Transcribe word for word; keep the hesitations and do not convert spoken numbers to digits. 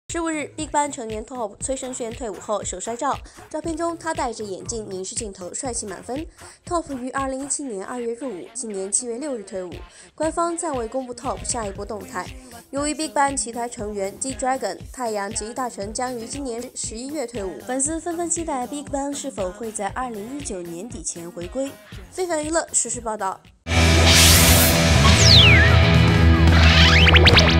十五日 ，BigBang 成员 T O P 崔胜炫退伍后首晒照，照片中他戴着眼镜，凝视镜头，帅气满分。T O P 于二零一七年二月入伍，今年七月六日退伍。官方暂未公布 T O P 下一波动态。由于 BigBang 其他成员 G-Dragon、太阳及大成将于今年十一月退伍，粉丝纷纷期待 BigBang 是否会在二零一九年底前回归。非凡娱乐实时报道。